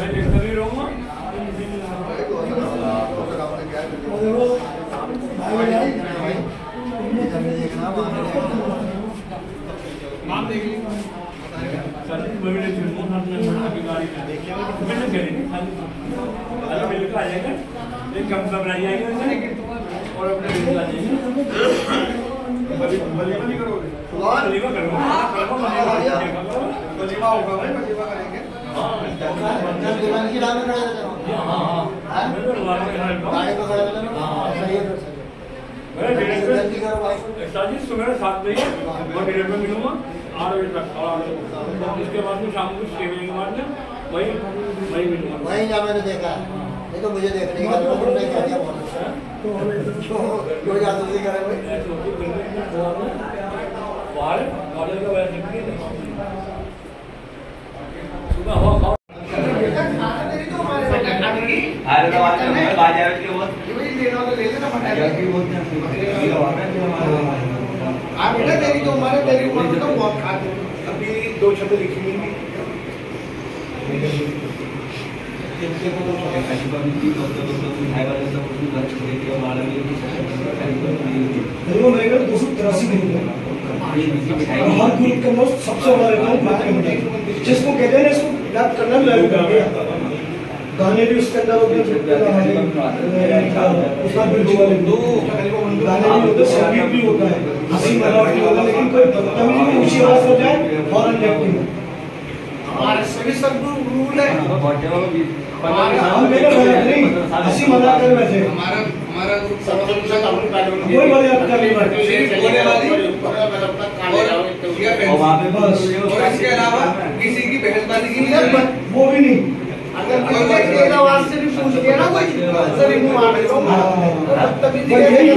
देखता भी रहूँगा। आप देख लीजिए एक कम सब रह जाएंगे और अपने आ जाएंगे। नहीं करोगे? सुबह 7 बजे और डिनर में मिलूंगा 8 बजे तक और इसके बाद में शाम को 6 बजे के बाद में वही मिलूंगा। वही जा मैंने देखा है, नहीं तो मुझे देखने का तुमने क्या क्या बहुत अच्छा क्यों जादूसी करेंगे बाहर कॉलेज का वैसे सुबह हवा खाओ। अरे तो आज में बाजार के वो ले लेना आप बेटा तेरी तो उम्र है, तेरी उम्र तो बहुत खाते अभी 2 शब्द लिखी नहीं सबसे बड़ा जिसको कहते हैं इसको याद करना भी गाने भी उसके अंदर होते हैं, उसका गाने भी होते, संगीत भी होता है, हंसी मजाक भी होता है, लेकिन कोई बदतमीजी में ऊंची आवाज हो जाए फौरन एक्टिंग हमारे सभी सब रूल है। हम मेरे नहीं हंसी मजाक कर वैसे हमारा कोई मजाक कर नहीं और इसके अलावा किसी की बहसबाजी की वो भी नहीं। अगर कोई आवाज से भी पूछ लिया ना कोई सभी मुंह मार दो तभी यही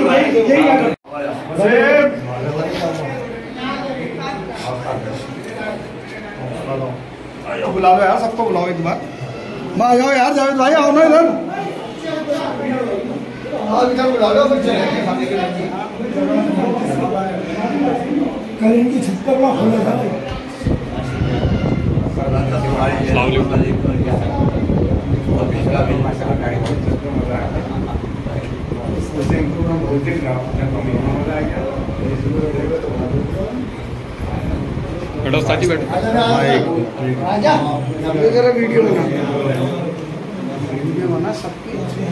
बुला लो यार, सबको बुलाओ एक बार। माँ आ जाओ यार, जावेद भाई आओ ना इधर। इधर बुला लो फिर चलेंगे खाने के लिए। कल इनकी छत पर बड़ा खुला था। बैठो साथी बैठो। वीडियो बना सबकी।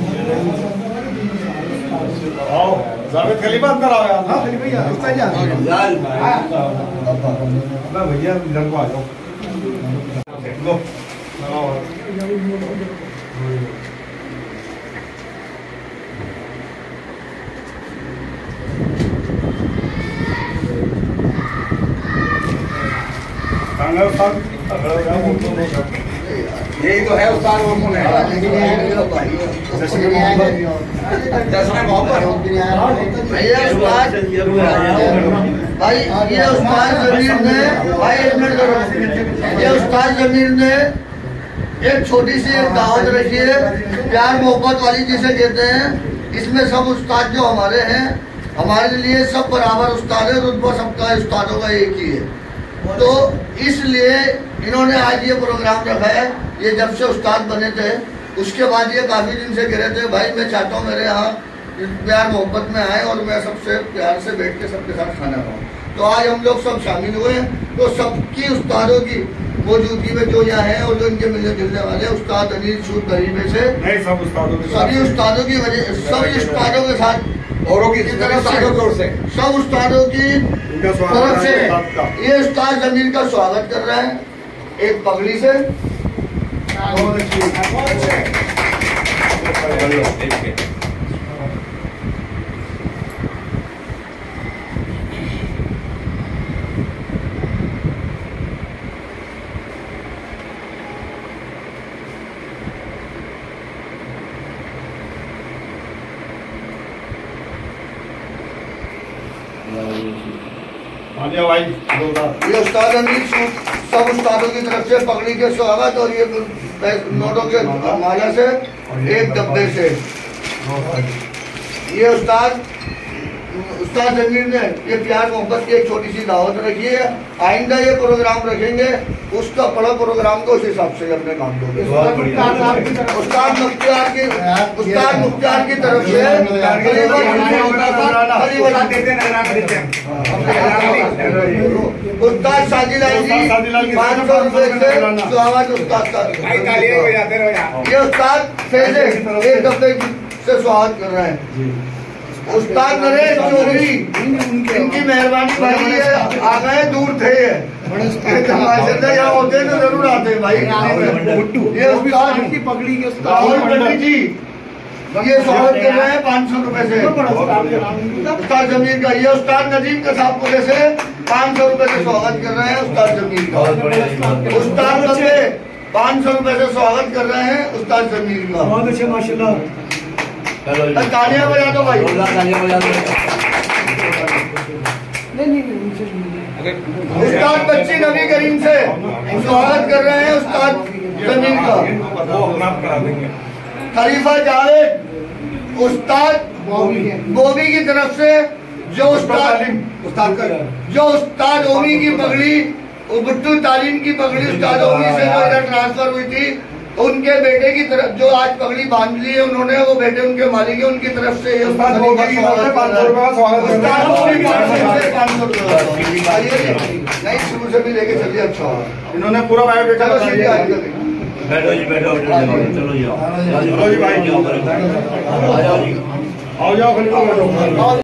आओ जावेद खलीफा अंदर आओ यार। हाँ खलीफा भैया भैया इधर को आ जाओ। लो यही तो है उस्ताद। वो कौन है? भैया उस्ताद भाई ये उस्ताद जमीर ने भाई एक मिनट करो। ये उस्ताद जमीर ने एक छोटी सी एक दावत रखी है, प्यार मोहब्बत वाली जिसे कहते हैं। इसमें सब उस्ताद जो हमारे हैं, हमारे लिए सब बराबर उस्ताद है, रुतबा सबका उस्तादों का एक ही है। तो इसलिए इन्होंने आज ये प्रोग्राम रखा है। ये जब से उस्ताद बने थे उसके बाद ये काफ़ी दिन से कह रहे थे भाई मैं चाहता हूँ मेरे यहाँ प्यार मोहब्बत में आए और मैं सबसे प्यार से बैठ के सबके साथ खाना खाऊँ। तो आज हम लोग सब शामिल हुए हैं। तो सबकी उस्तादों की मौजूदगी में जो यहाँ है और जो इनके मिलने जुलने वाले उस्ताद अनिल सूद गरीबे से सभी उस्तादों की वजह सभी उस्तादों के साथ औरों की तरफ से सब उस्तादों की तरफ से ये उस्ताद जमीर का स्वागत कर रहा है एक पगड़ी से। ये उस्ताद अमीर सब उस्तादों की तरफ से पगड़ी के स्वागत और ये नोटों के माला से एक डब्बे से ये उस्ताद उस्ताद जमीर ने ये प्यार मोहब्बत की एक छोटी सी दावत रखी है। आइंदा ये प्रोग्राम रखेंगे, उसका बड़ा प्रोग्राम को उस हिसाब से अपने काम दोगे। उस्ताद मुख्तियार की तरफ से उस्ताद साजिद जी 500 रुपए से स्वागत उस्ताद का। ये उस्ताद फैज एक डब्बे से स्वागत कर रहे हैं। उस्ताद नरेश चौधरी इनकी मेहरबानी भाई, ये आ गए दूर थे माशाल्लाह, यहाँ होते तो जरूर आते भाई। ये उस्ताद की पगड़ी के राहुल पंडित जी ये स्वागत कर रहे हैं 500 रुपए से उस्ताद जमीर का। ये उस्ताद नजीम का साहब को से 500 रुपए से स्वागत कर रहे हैं उस्ताद जमीर का। उस्ताद नब्बे 500 रुपए से स्वागत कर रहे हैं उस्ताद जमीर का। बहुत अच्छे माशाल्लाह, तालियां बजा दो भाई। उस्ताद बच्ची नबी करीम से स्वागत कर रहे हैं उस्ताद जमीर का। खलीफा जावेद उस्ताद गोभी की तरफ से जो उस्ताद ओमी की पगड़ी, बुट्टू तालीम की पगड़ी उस्ताद ओमी से जो इधर ट्रांसफर हुई थी, उनके बेटे की तरफ जो आज पगड़ी बांध ली है उन्होंने, वो बेटे उनके मालिक है, उनकी तरफ से ये उस्ताद गोभी की 500 रुपए नहीं शुरू से भी लेके चलिए। अच्छा इन्होंने पूरा बायोडेटा बैठो जी, बैठो चलो जाओ, चलो जी भाई, आओ जाओ।